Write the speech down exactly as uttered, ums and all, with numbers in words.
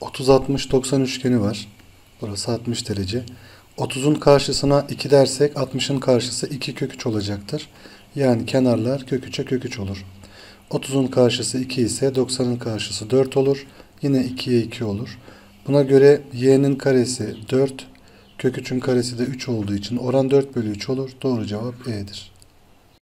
otuz altmış doksan üçgeni var. Burası altmış derece. otuzun karşısına iki dersek altmışın karşısı iki kök üç olacaktır. Yani kenarlar kök üçe kök üç olur. otuzun karşısı iki ise doksanın karşısı dört olur. Yine ikiye iki olur. Buna göre y'nin karesi dört, kök üçün karesi de üç olduğu için oran dört bölü üç olur. Doğru cevap E'dir.